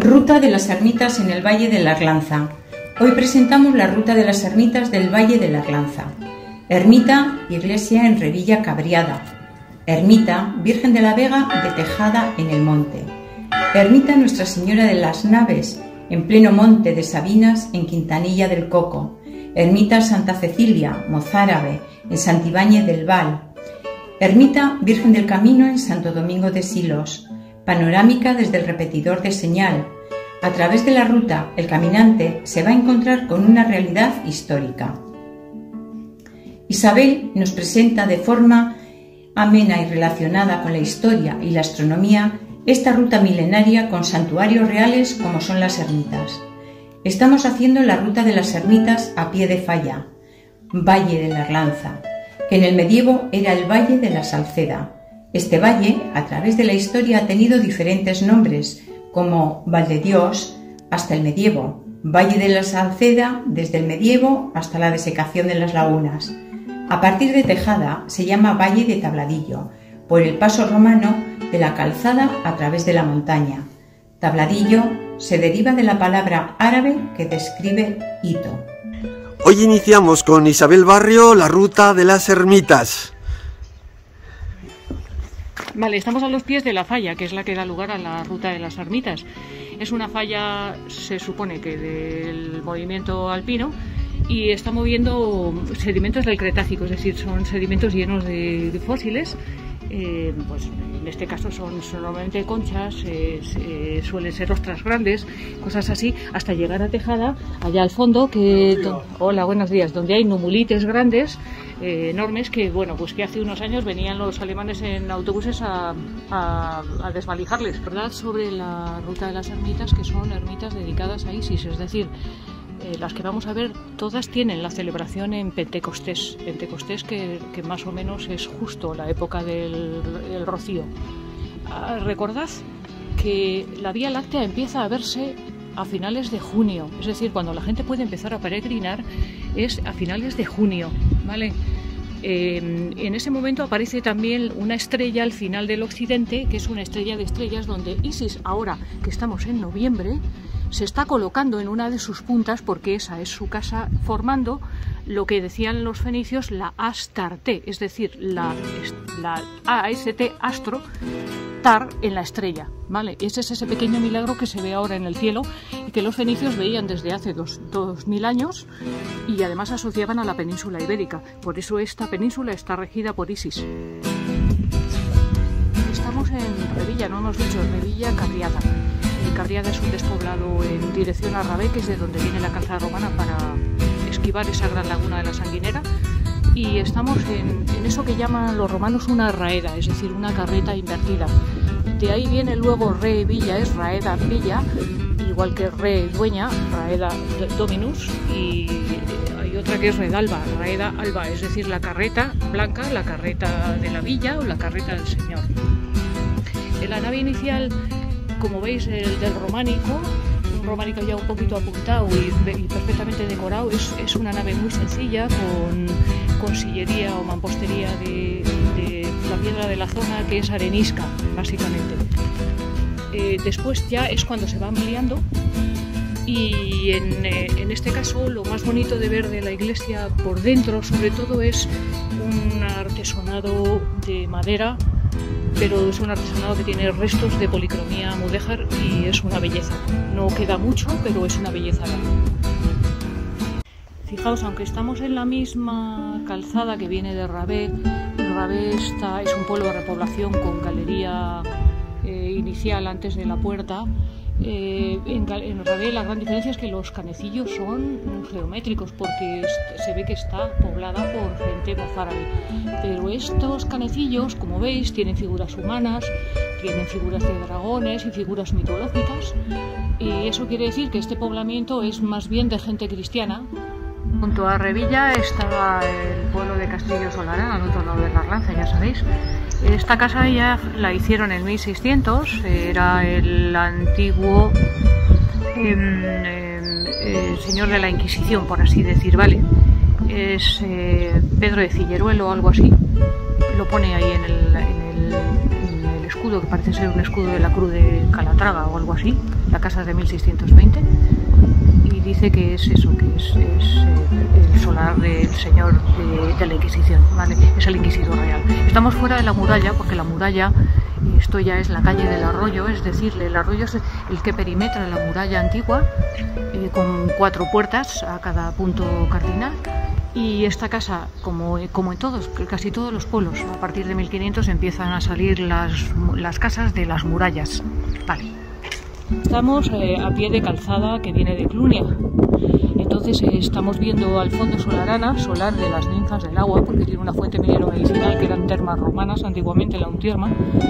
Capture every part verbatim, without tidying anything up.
Ruta de las ermitas en el Valle de la Arlanza. Hoy presentamos la ruta de las ermitas del Valle de la Arlanza. Ermita, iglesia en Revilla Cabriada. Ermita, Virgen de la Vega de Tejada en el monte. Ermita Nuestra Señora de las Naves, en pleno monte de Sabinas, en Quintanilla del Coco. Ermita Santa Cecilia, mozárabe, en Santibáñez del Val. Ermita Virgen del Camino en Santo Domingo de Silos. Panorámica desde el repetidor de señal. A través de la ruta, el caminante se va a encontrar con una realidad histórica. Isabel nos presenta de forma amena y relacionada con la historia y la astronomía esta ruta milenaria con santuarios reales como son las ermitas. Estamos haciendo la ruta de las ermitas a pie de falla, Valle de la Arlanza, que en el medievo era el Valle de la Salceda. Este valle, a través de la historia, ha tenido diferentes nombres, como Valdedios hasta el medievo, Valle de la Salceda desde el medievo hasta la desecación de las lagunas. A partir de Tejada se llama Valle de Tabladillo, por el paso romano de la calzada a través de la montaña. Tabladillo se deriva de la palabra árabe que describe hito. Hoy iniciamos con Isabel Barrio la ruta de las ermitas. Vale, estamos a los pies de la falla, que es la que da lugar a la ruta de las ermitas. Es una falla, se supone que del movimiento alpino, y está moviendo sedimentos del Cretácico, es decir, son sedimentos llenos de, de fósiles. Eh, pues en este caso son, son normalmente conchas, eh, eh, suelen ser ostras grandes, cosas así, hasta llegar a Tejada, allá al fondo, que do, hola, buenos días, donde hay numulites grandes, eh, enormes, que bueno, pues que hace unos años venían los alemanes en autobuses a, a, a desvalijarles, ¿verdad? Sobre la ruta de las ermitas, que son ermitas dedicadas a Isis, es decir, Eh, las que vamos a ver, todas tienen la celebración en Pentecostés, Pentecostés que, que más o menos es justo la época del, del rocío. Ah, recordad que la Vía Láctea empieza a verse a finales de junio, es decir, cuando la gente puede empezar a peregrinar es a finales de junio, ¿vale? Eh, en ese momento aparece también una estrella al final del occidente, que es una estrella de estrellas donde Isis, ahora que estamos en noviembre, se está colocando en una de sus puntas porque esa es su casa, formando lo que decían los fenicios la Astarte, es decir, la, la A S T, astro, tar en la estrella, ¿vale? Ese es ese pequeño milagro que se ve ahora en el cielo y que los fenicios veían desde hace dos, dos mil años y además asociaban a la península ibérica. Por eso esta península está regida por Isis. Estamos en Revilla, no hemos dicho, Revilla Cabriada. Cabriada es un despoblado en dirección a Rabé, que es de donde viene la calzada romana para esquivar esa gran laguna de la Sanguinera, y estamos en, en eso que llaman los romanos una raeda, es decir, una carreta invertida. De ahí viene luego re villa, es raeda villa, igual que re dueña, raeda dominus, y hay otra que es redalba, raeda alba, es decir, la carreta blanca, la carreta de la villa o la carreta del señor. En la nave inicial, como veis, el del románico, un románico ya un poquito apuntado y, y perfectamente decorado, es, es una nave muy sencilla, con, con sillería o mampostería de, de la piedra de la zona, que es arenisca, básicamente. Eh, después ya es cuando se va ampliando, y en, eh, en este caso lo más bonito de ver de la iglesia por dentro, sobre todo, es un artesonado de madera, pero es un artesanado que tiene restos de policromía mudéjar y es una belleza. No queda mucho, pero es una belleza. Fijaos, aunque estamos en la misma calzada que viene de Rabé, Rabé está, es un pueblo de repoblación con galería eh, inicial antes de la puerta. Eh, en, en Rabé la gran diferencia es que los canecillos son geométricos, porque es, se ve que está poblada por gente mozárabe, pero estos canecillos, como veis, tienen figuras humanas, tienen figuras de dragones y figuras mitológicas, y eso quiere decir que este poblamiento es más bien de gente cristiana. Junto a Revilla está el pueblo de Castillo Solarán, al otro lado de la Arlanza, ya sabéis. Esta casa ya la hicieron en mil seiscientos, era el antiguo eh, eh, señor de la Inquisición, por así decir, ¿vale? Es eh, Pedro de Cilleruelo o algo así, lo pone ahí en el, en el, en el escudo. escudo que parece ser un escudo de la Cruz de Calatrava o algo así. La casa es de mil seiscientos veinte y dice que es eso, que es, es eh, el solar del señor de, de la Inquisición, ¿vale? Es el inquisidor real. Estamos fuera de la muralla porque la muralla, esto ya es la calle del arroyo, es decir, el arroyo es el que perimetra la muralla antigua eh, con cuatro puertas a cada punto cardinal. Y esta casa, como, como en todos, casi todos los pueblos, a partir de mil quinientos empiezan a salir las, las casas de las murallas. Vale. Estamos eh, a pie de calzada que viene de Clunia. Entonces eh, estamos viendo al fondo Solarana, solar de las ninfas del agua, porque tiene una fuente minero medicinal que eran termas romanas, antiguamente la Untierma.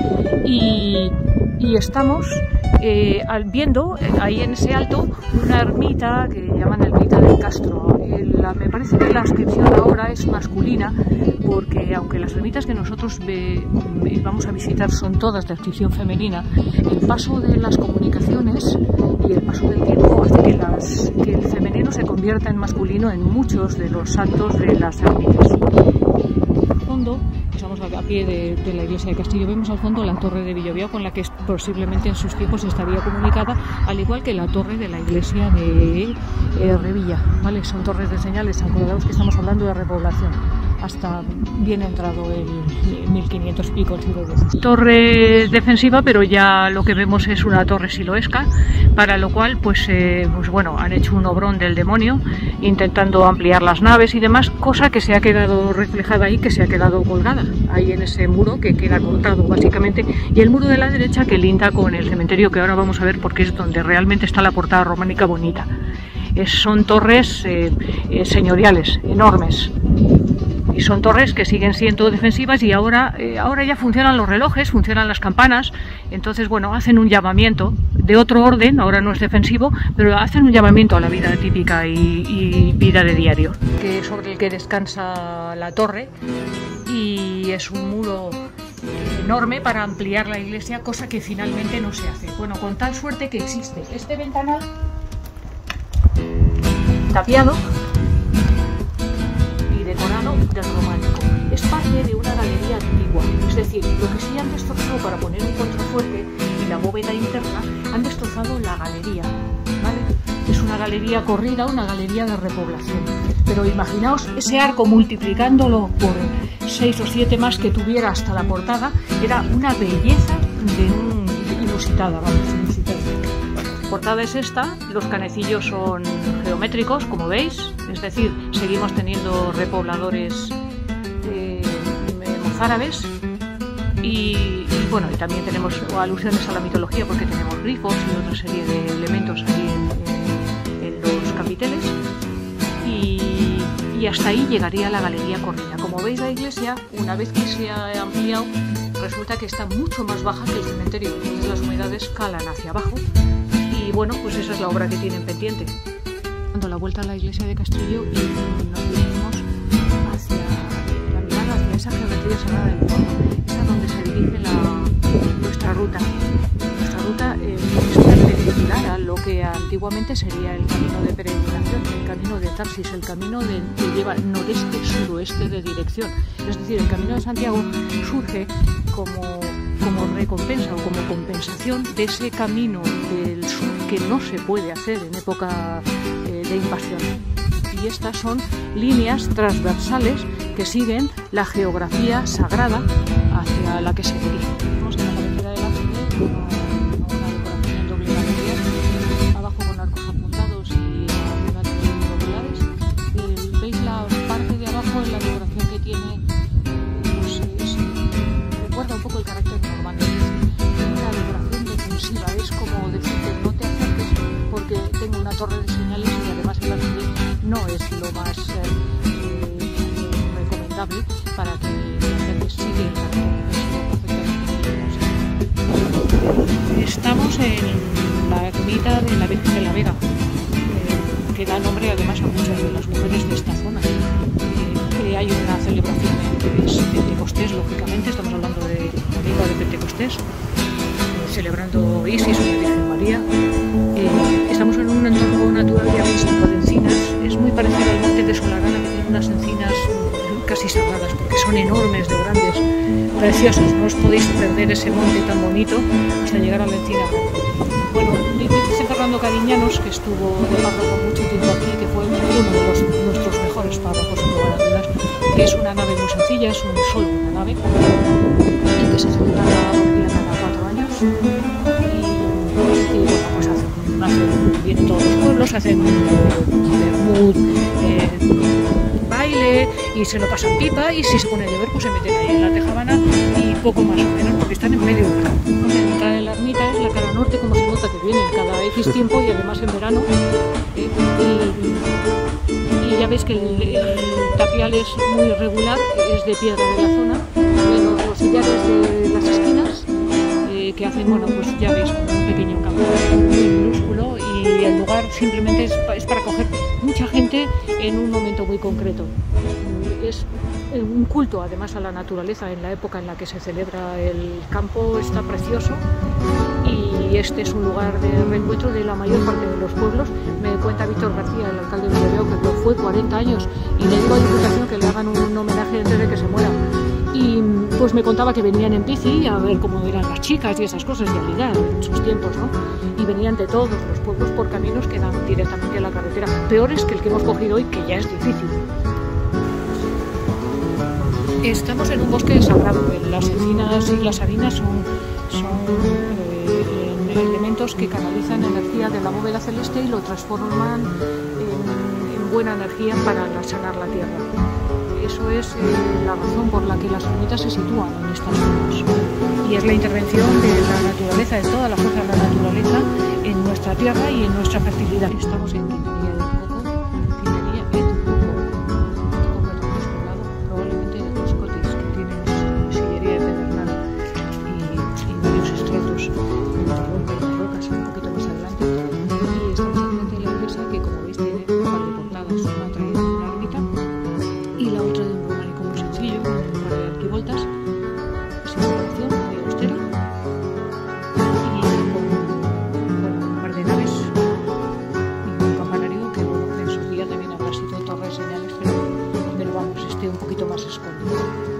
Y, y estamos eh, al, viendo eh, ahí en ese alto una ermita que llaman ermita del Castro. Eh, la, me parece que la inscripción ahora es masculina, porque aunque las ermitas que nosotros ve, vamos a visitar son todas de inscripción femenina, el paso de las comunicaciones y el paso del tiempo hace que, las, que el femenino se convierta en masculino en muchos de los santos de las ermitas. Al fondo, estamos a pie de, de la iglesia de Castillo, vemos al fondo la torre de Villobiao, con la que posiblemente en sus tiempos estaría comunicada, al igual que la torre de la iglesia de eh, Revilla, ¿vale? Son torres de señales, acordaos que estamos hablando de repoblación, hasta bien entrado el mil quinientos y pico, el siglo dieciséis. Torre defensiva, pero ya lo que vemos es una torre siloesca, para lo cual pues, eh, pues bueno, han hecho un obrón del demonio intentando ampliar las naves y demás, cosa que se ha quedado reflejada ahí, que se ha quedado colgada ahí en ese muro que queda cortado básicamente, y el muro de la derecha que linda con el cementerio, que ahora vamos a ver porque es donde realmente está la portada románica bonita. Es, son torres eh, eh, señoriales, enormes. Y son torres que siguen siendo defensivas y ahora, eh, ahora ya funcionan los relojes, funcionan las campanas, entonces bueno, hacen un llamamiento de otro orden, ahora no es defensivo, pero hacen un llamamiento a la vida típica y, y vida de diario, que es sobre el que descansa la torre, y es un muro enorme para ampliar la iglesia, cosa que finalmente no se hace. Bueno, con tal suerte que existe este ventanal tapiado decorado del románico. Es parte de una galería antigua, es decir, lo que sí han destrozado para poner un contrafuerte y la bóveda interna, han destrozado la galería, ¿vale? Es una galería corrida, una galería de repoblación. Pero imaginaos ese arco multiplicándolo por seis o siete más que tuviera hasta la portada, era una belleza de un inusitada, vamos, inusitada. La portada es esta, los canecillos son geométricos, como veis, es decir, seguimos teniendo repobladores eh, mozárabes y, y bueno, y también tenemos alusiones a la mitología porque tenemos grifos y otra serie de elementos ahí en, en, en los capiteles, y, y hasta ahí llegaría la galería corrida. Como veis, la iglesia, una vez que se ha ampliado, resulta que está mucho más baja que el cementerio, entonces las humedades calan hacia abajo. Y bueno, pues esa es la obra que tienen pendiente. Dando la vuelta a la iglesia de Castillo y nos dirigimos hacia la mirada, hacia esa geometría sagrada del fondo. Es a donde se dirige la, nuestra ruta. Nuestra ruta eh, es perpendicular a lo que antiguamente sería el camino de peregrinación, el camino de Tarsis, el camino de, que lleva noreste-suroeste de dirección. Es decir, el camino de Santiago surge como como recompensa o como compensación de ese camino del sur que no se puede hacer en época eh, de invasión. Y estas son líneas transversales que siguen la geografía sagrada hacia la que se dirige. Vamos a la cabecera de la calle, una, una decoración en doble galería, abajo con arcos apuntados y arriba de oculares. Eh, ¿Veis la parte de abajo en la decoración que tiene? Pues es, recuerda un poco el carácter normal. Una decoración defensiva, es como decirte no te acerques porque tengo una torre de señales y además el arte no es lo más eh, eh, recomendable para que la gente siga el carácter defensivo. Estamos en la ermita de la Virgen de la Vega, eh, que da nombre además a muchas de las mujeres de esta zona. Eh, hay una celebración que es Pentecostés, lógicamente, estamos hablando de la Liga de Pentecostés, eh, celebrando Isis o la Virgen María. Eh, estamos en un entorno natural de agua de encinas, es muy parecido al monte de Solarana, que tiene unas encinas casi sagradas porque son enormes de grandes. preciosos, no os podéis perder ese monte tan bonito hasta llegar a la encina. Bueno, dice Fernando Cariñanos, que estuvo de párroco mucho tiempo aquí, que fue uno de los, nuestros mejores párrocos en lugar a dudas, que es una nave muy sencilla, es un solo una nave, y que se celebra la romería cada cuatro años. Y, y bueno, pues hacen, hacen, vienen todos los pueblos, hacen vermut, eh, baile, y se lo pasan pipa, y si se pone a llover pues se meten ahí en la tejabana y poco más o menos, porque están en medio del campo. La entrada de la ermita es la cara norte, como se nota que vienen cada X tiempo y además en verano. Eh, y, y ya veis que el, el tapial es muy irregular, es de piedra de la zona, los, los sillares de las esquinas, eh, que hacen, bueno, pues ya veis, un pequeño campo muy minúsculo, y el lugar simplemente es, es para coger mucha gente en un momento muy concreto. Es un culto además a la naturaleza en la época en la que se celebra el campo, está precioso, y este es un lugar de reencuentro de la mayor parte de los pueblos. Me cuenta Víctor García, el alcalde de Villoreo, que lo fue cuarenta años, y le digo a Diputación que le hagan un homenaje antes de que se muera. Y pues me contaba que venían en bici a ver cómo eran las chicas y esas cosas, y a ligar en sus tiempos, ¿no? Y venían de todos los pueblos por caminos que dan directamente a la carretera, peores que el que hemos cogido hoy, que ya es difícil. Estamos en un bosque sagrado. Las encinas y las harinas son, son eh, elementos que canalizan energía de la bóveda celeste y lo transforman en, en buena energía para sanar la tierra. Eso es eh, la razón por la que las ermitas se sitúan en estas zonas. Y es la intervención de la naturaleza, de toda la fuerza de la naturaleza en nuestra tierra y en nuestra fertilidad. Estamos en Quintanilla del Coco, Quintanilla del Coco, completamente despoblado, probablemente de los cotis que tienen sillería de pedernal y, y varios estratos de roca y de rocas un poquito más adelante. Y estamos al frente de la iglesia, que como veis tiene un par de portadas, una trae de una ermita y la otra de un románico muy sencillo, con un par de arquivoltas, sin decoración, muy austera, y con bueno, un par de naves y un campanario que bueno, en sus días también habrá sido torre de señales, pero, pero vamos, esté un poquito más escondido.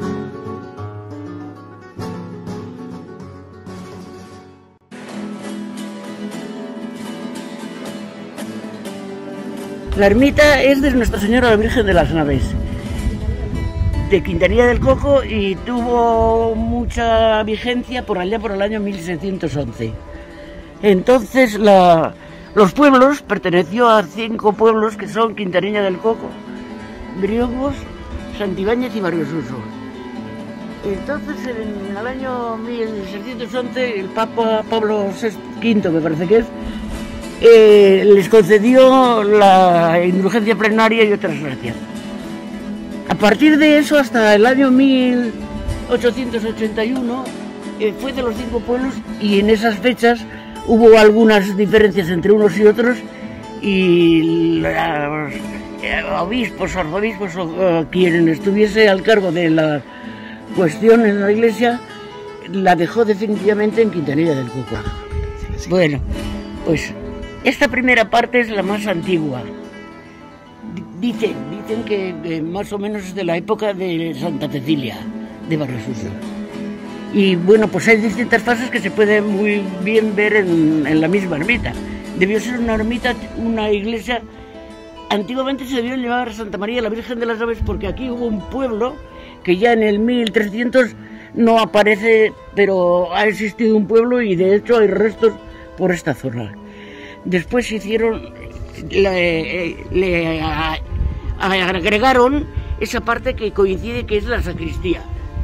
La ermita es de Nuestra Señora la Virgen de las Naves, de Quintanilla del Coco, y tuvo mucha vigencia por allá por el año mil seiscientos once. Entonces la, los pueblos, perteneció a cinco pueblos que son Quintanilla del Coco, Briongos, Santibáñez y Barriosuso. Entonces en el año mil seiscientos once el Papa Pablo quinto, me parece que es, eh, les concedió la indulgencia plenaria y otras gracias. A partir de eso, hasta el año mil ochocientos ochenta y uno, eh, fue de los cinco pueblos, y en esas fechas hubo algunas diferencias entre unos y otros, y los eh, obispos, arzobispos, o eh, quien estuviese al cargo de la cuestión en la iglesia, la dejó definitivamente en Quintanilla del Coco. Bueno, pues esta primera parte es la más antigua. Dicen, dicen que eh, más o menos es de la época de Santa Cecilia, de Barriosuso. Y bueno, pues hay distintas fases que se pueden muy bien ver en, en la misma ermita. Debió ser una ermita, una iglesia. Antiguamente se debió llamar Santa María la Virgen de las Naves, porque aquí hubo un pueblo que ya en el mil trescientos no aparece, pero ha existido un pueblo, y de hecho hay restos por esta zona. Después se hicieron, le, le a, a, agregaron esa parte que coincide, que es la sacristía.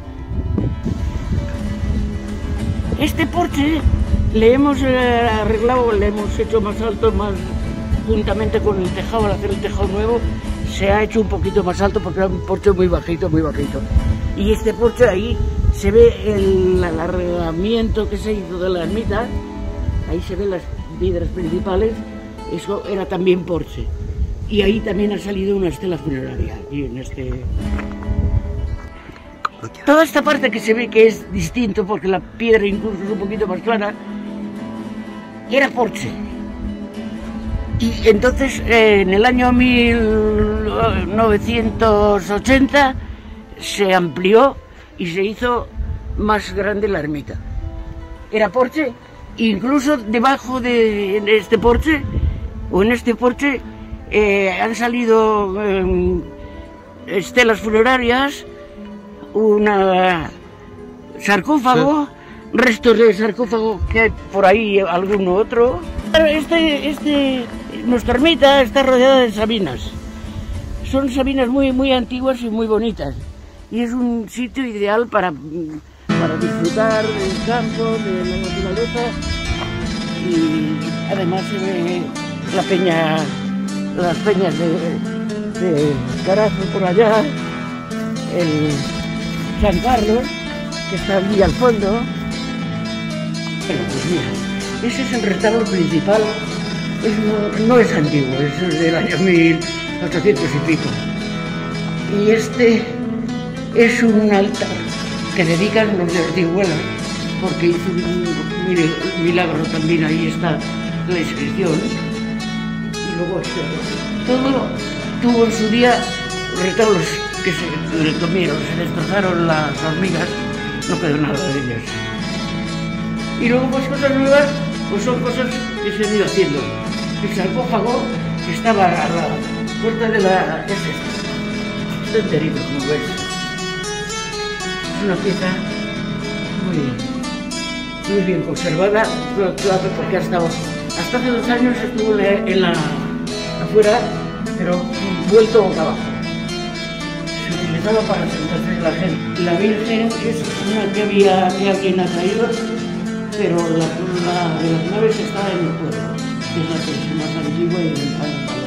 Este porche le hemos eh, arreglado, le hemos hecho más alto, más juntamente con el tejado. Al hacer el tejado nuevo se ha hecho un poquito más alto, porque era un porche muy bajito, muy bajito. Y este porche ahí se ve el alargamiento que se hizo de la ermita, ahí se ven las vidras principales, eso era también porche. Y ahí también ha salido una estela funeraria, aquí en este... Toda esta parte que se ve que es distinto, porque la piedra incluso es un poquito más clara, era porche. Y entonces eh, en el año mil novecientos ochenta se amplió y se hizo más grande la ermita. Era porche, incluso debajo de este porche, o en este porche, eh, han salido eh, estelas funerarias, un sarcófago, sí. Restos de sarcófago que hay por ahí, alguno otro. Este, este, nuestra ermita está rodeada de sabinas. Son sabinas muy, muy antiguas y muy bonitas. Y es un sitio ideal para, para disfrutar del campo, de la naturaleza. Y además se ve la peña, las peñas de, de Carazo por allá, el San Carlos, que está allí al fondo. Bueno, pues mira, ese es el retablo principal. Es, no, no es antiguo, es del año mil ochocientos y pico. Y este es un altar que dedican los de Ortiguela, porque hizo un milagro también, ahí está la inscripción. Y luego este, todo tuvo en su día retablos que se le comieron, se destrozaron las hormigas, no quedó nada de ellas. Y luego pues cosas nuevas, pues son cosas que se han ido haciendo. El sarcófago que estaba a la puerta de la... ¿qué es esto? Está enterito, como ves. Es una pieza muy, muy bien conservada, claro, porque ha estado, hasta hace dos años estuvo en la, afuera, pero vuelto boca abajo. Se utilizaba para sentarse la gente. La Virgen es una que, había, que alguien ha traído, pero la, la de las naves está en el pueblo, que es la que es más antigua y del valor.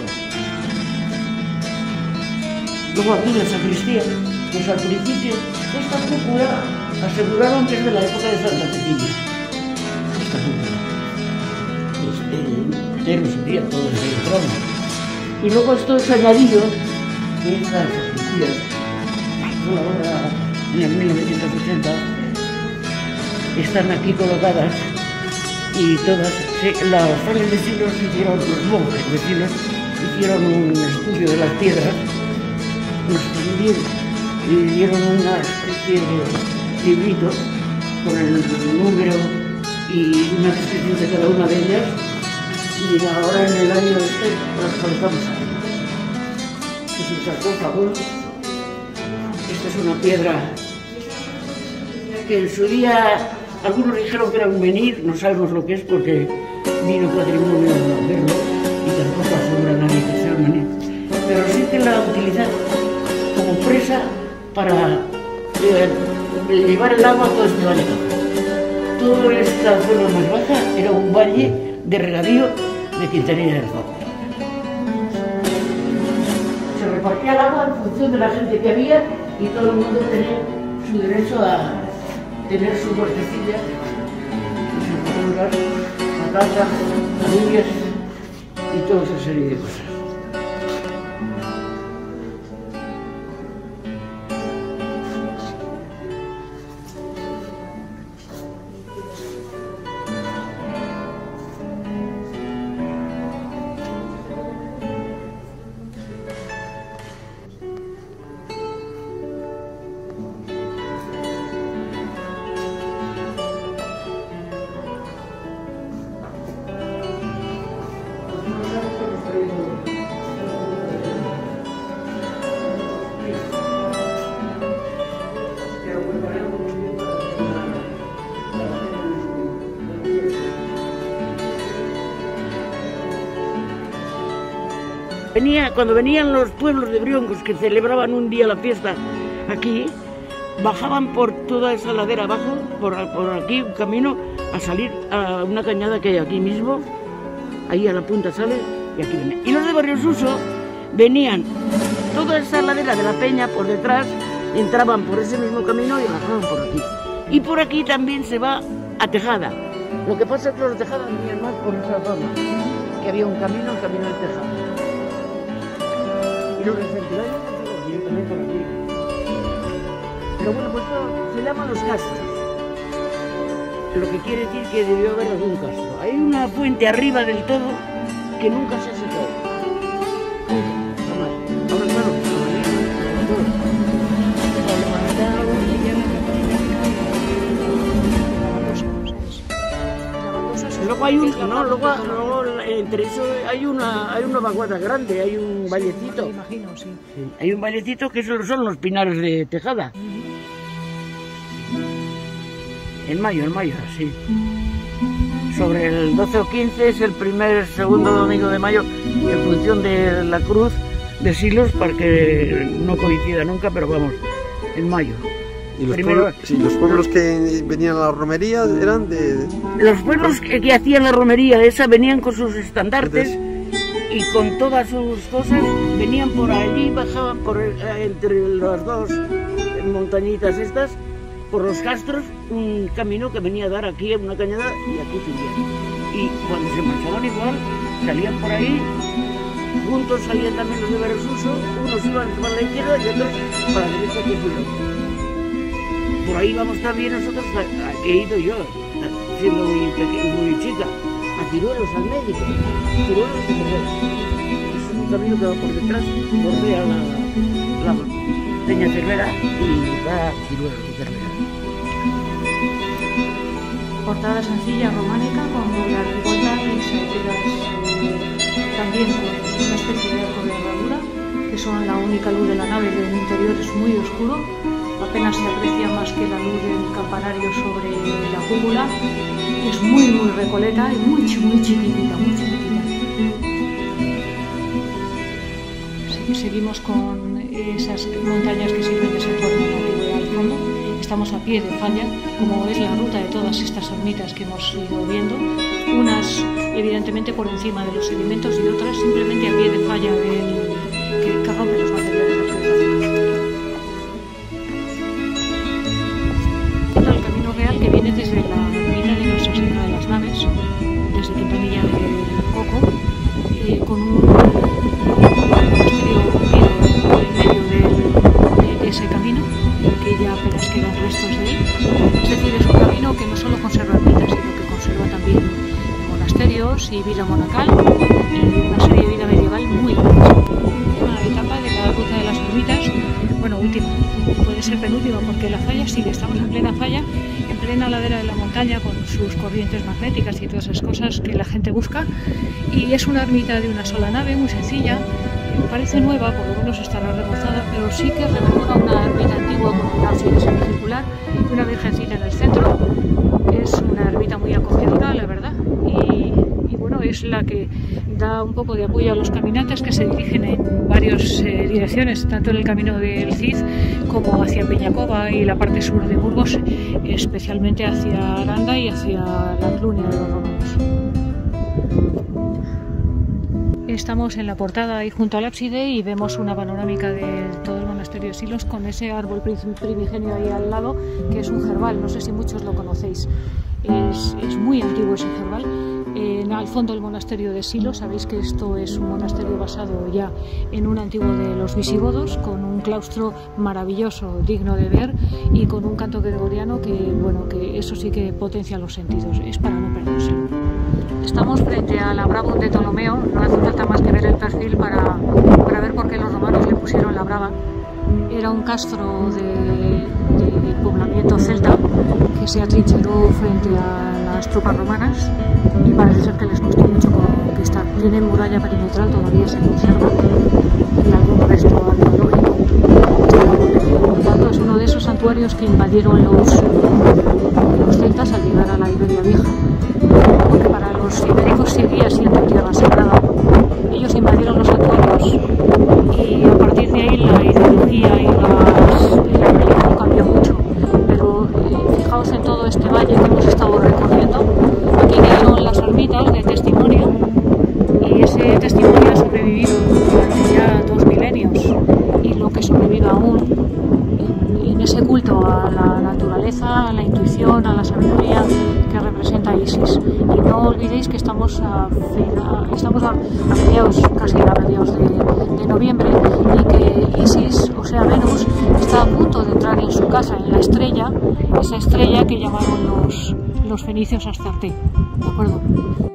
Luego aquí la sacristía, pues al principio esta cúpula aseguraron que es de la época de Santa Cecilia. Esta cúpula. Pues el entero sería todo el trono. Y luego esto es añadido, que es la sacristía, ahora en el mil novecientos ochenta. Están aquí colocadas y todas, los frailes vecinos hicieron, los monjes vecinos hicieron un estudio de las piedras, nos y dieron una especie de librito con el número y una descripción de cada una de ellas, y ahora en el año este las colocamos ahí. Este es un sarcófago, esta es una piedra que en su día algunos dijeron que era un menhir, no sabemos lo que es porque vino Patrimonio a verlo y tampoco asombra a nadie que sea un menhir. Pero sí que la utilizan como presa para eh, llevar el agua a todo este valle bajo. Toda esta zona más baja era un valle de regadío de Quintanilla del Coco. Se repartía el agua en función de la gente que había y todo el mundo tenía su derecho a tener su huertecilla, sus verduras, patatas, alubias y toda esa serie de cosas. Venía, cuando venían los pueblos de briongos que celebraban un día la fiesta aquí, bajaban por toda esa ladera abajo, por, por aquí un camino, a salir a una cañada que hay aquí mismo, ahí a la punta sale y aquí viene. Y los de Barrio Suso venían toda esa ladera de la peña por detrás, entraban por ese mismo camino y bajaban por aquí. Y por aquí también se va a Tejada. Lo que pasa es que los Tejadas venían más por esa zona, que había un camino, el camino de Tejada. Los incentivados también por aquí. Pero bueno, pues esto se llaman los castros. Lo que quiere decir que debió haber algún castro. Hay una fuente arriba del todo que nunca se ha secado. Ahora claro, hay un, no, luego, luego entre eso hay una, hay una vaguada grande, hay un vallecito. Me imagino, sí. Sí, hay un vallecito que esos son los pinares de Tejada. En mayo, en mayo, sí. Sobre el doce o quince es el primer, segundo domingo de mayo, en función de la cruz de Silos, para que no coincida nunca, pero vamos, en mayo. ¿Y los, Primero, pueblos, sí, los pueblos que venían a la romería eran de...? Los pueblos que, que hacían la romería esa venían con sus estandartes. Entonces, y con todas sus cosas venían por allí, bajaban por el, entre las dos montañitas estas, por los castros, un camino que venía a dar aquí a una cañada y aquí subían. Y cuando se marchaban igual, salían por ahí, juntos salían también los de Beresuso, unos iban para la izquierda y otros para la derecha que fueron. Por ahí vamos también nosotros, que he ido yo, siendo muy, pequeña, muy chica, a Ciruelos, al médico, Ciruelos de Ciruelos. Es un camino que va por detrás, bordea la, la Peña Cervera y va a Ciruelos de Cervera. Portada sencilla románica con la revuelta y salidas eh, también con una especie de arco de herradura, que son la única luz de la nave. El interior es muy oscuro, apenas se aprecia más que la luz del campanario sobre la cúpula. Es muy muy recoleta y muy, muy chiquitita, muy chiquitita. Seguimos con esas montañas que sirven de santuario nativo al fondo. Estamos a pie de falla, como es la ruta de todas estas ermitas que hemos ido viendo, unas evidentemente por encima de los sedimentos y otras simplemente a pie de falla del, que, que rompe los materiales arqueológicos. El camino real que viene desde la ermita de Nuestra Señora de las Naves, desde Quintanilla del Coco, eh, con un monasterio hundido en medio de, de ese camino, que ya apenas quedan restos de él. Es decir, es un camino que no solo conserva ermitas, sino que conserva también monasterios y vida monacal y una serie de vida medieval muy interesante. Una etapa de la ruta de las ermitas, bueno, última, puede ser penúltima, porque la falla sigue, estamos en plena falla, en plena ladera de la montaña con sus corrientes magnéticas y todas esas cosas que la gente busca, y es una ermita de una sola nave, muy sencilla. Parece nueva, por lo menos estará remozada, pero sí que rememora una ermita antigua con un ábside semicircular y una virgencita en el centro. Es una ermita muy acogedora, la verdad, y, y bueno, es la que da un poco de apoyo a los caminantes que se dirigen en varias eh, direcciones, tanto en el camino del Cid como hacia Peñacova y la parte sur de Burgos, especialmente hacia Aranda y hacia la Clunia de los romanos. Estamos en la portada ahí junto al ábside y vemos una panorámica de todo el monasterio de Silos con ese árbol primigenio ahí al lado, que es un jerbal, no sé si muchos lo conocéis. Es, es muy antiguo ese jerbal. En, al fondo del monasterio de Silos, sabéis que esto es un monasterio basado ya en un antiguo de los visigodos, con un claustro maravilloso, digno de ver, y con un canto gregoriano que, bueno, que eso sí que potencia los sentidos, es para no perdérselo. Estamos frente a la Brava de Ptolomeo, no hace falta más que ver el perfil para, para ver por qué los romanos le pusieron la Brava. Era un castro de, de poblamiento celta que se atrincheró frente a las tropas romanas y parece ser que les costó mucho conquistar. Tiene muralla perimetral, todavía se conserva, y algún resto arqueológico. Por lo tanto, es uno de esos santuarios que invadieron los, los celtas al llegar a la Iberia Vieja, porque para los ibéricos seguía siendo tierra sagrada. Ellos invadieron los santuarios y a partir de ahí la ideología y las, la religión cambió mucho. Pero eh, fijaos en todo este valle que hemos estado recorriendo. Aquí quedaron las ermitas de testimonio y ese testimonio ha sobrevivido durante ya dos milenios, y lo que sobrevive aún en, en ese culto a la naturaleza, a la intuición, a la sabiduría que representa Isis. Y no olvidéis que estamos a, a, estamos a, a mediados, casi a mediados de, de noviembre, y que Isis, o sea Venus, está a punto de entrar en su casa, en la estrella, esa estrella que llamaron los, los fenicios Astarte. ¿De acuerdo?